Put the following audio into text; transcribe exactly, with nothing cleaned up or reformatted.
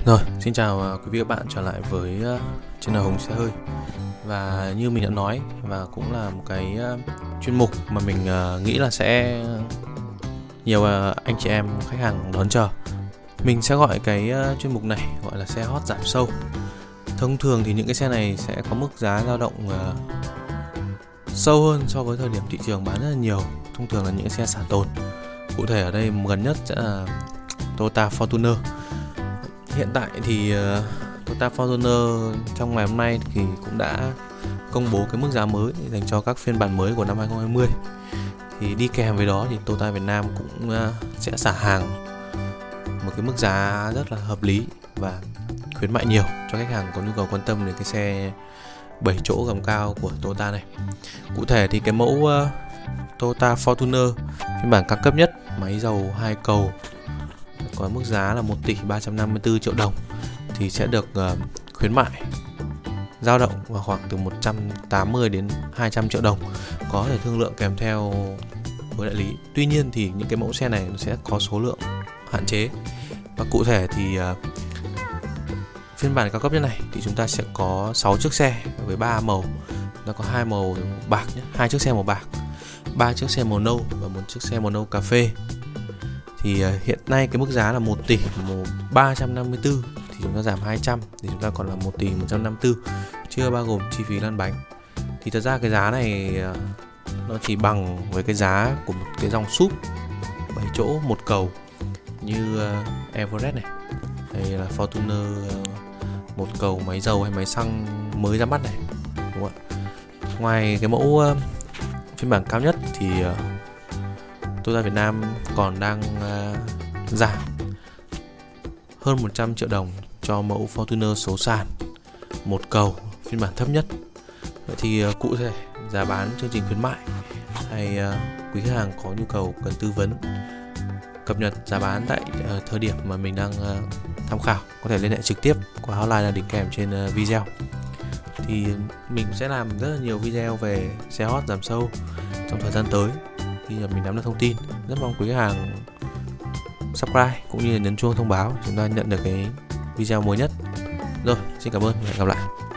Rồi, xin chào à, quý vị và các bạn trở lại với uh, channel Hùng Xe Hơi. Và như mình đã nói, và cũng là một cái uh, chuyên mục mà mình uh, nghĩ là sẽ nhiều uh, anh chị em khách hàng đón chờ. Mình sẽ gọi cái uh, chuyên mục này gọi là xe hot giảm sâu. Thông thường thì những cái xe này sẽ có mức giá dao động uh, sâu hơn so với thời điểm thị trường bán rất là nhiều. Thông thường là những cái xe xả tồn. Cụ thể ở đây gần nhất sẽ là Toyota Fortuner. Hiện tại thì uh, Toyota Fortuner trong ngày hôm nay thì cũng đã công bố cái mức giá mới dành cho các phiên bản mới của năm hai không hai không. Thì đi kèm với đó thì Toyota Việt Nam cũng uh, sẽ xả hàng một cái mức giá rất là hợp lý và khuyến mại nhiều cho khách hàng có nhu cầu quan tâm đến cái xe bảy chỗ gầm cao của Toyota này. Cụ thể thì cái mẫu uh, Toyota Fortuner phiên bản cao cấp nhất, máy dầu hai cầu, có mức giá là một tỷ ba trăm năm mươi tư triệu đồng thì sẽ được uh, khuyến mại dao động vào khoảng từ một trăm tám mươi đến hai trăm triệu đồng, có thể thương lượng kèm theo với đại lý. Tuy nhiên thì những cái mẫu xe này nó sẽ có số lượng hạn chế, và cụ thể thì uh, phiên bản cao cấp nhất này thì chúng ta sẽ có sáu chiếc xe với ba màu. Nó có hai màu bạc nhé, hai chiếc xe màu bạc, ba chiếc xe màu nâu và một chiếc xe màu nâu cà phê. Thì uh, hiện nay cái mức giá là một tỷ ba trăm năm mươi tư thì chúng ta giảm hai trăm thì chúng ta còn là một tỷ một trăm năm mươi tư, chưa bao gồm chi phí lăn bánh. Thì thật ra cái giá này uh, nó chỉ bằng với cái giá của một cái dòng súp bảy chỗ một cầu như uh, Everest này, hay là Fortuner uh, một cầu máy dầu hay máy xăng mới ra mắt này, đúng không ạ? Ngoài cái mẫu uh, phiên bản cao nhất thì uh, Toyota Việt Nam còn đang uh, giảm hơn một trăm triệu đồng cho mẫu Fortuner số sàn một cầu phiên bản thấp nhất. Vậy thì uh, cụ thể giá bán, chương trình khuyến mại hay uh, quý khách hàng có nhu cầu cần tư vấn cập nhật giá bán tại uh, thời điểm mà mình đang uh, tham khảo, có thể liên hệ trực tiếp qua hotline là đính kèm trên uh, video. Thì mình sẽ làm rất là nhiều video về xe hot giảm sâu trong thời gian tới khi mà mình nắm được thông tin. Rất mong quý khách hàng subscribe cũng như là nhấn chuông thông báo chúng ta nhận được cái video mới nhất. Rồi, xin cảm ơn và hẹn gặp lại.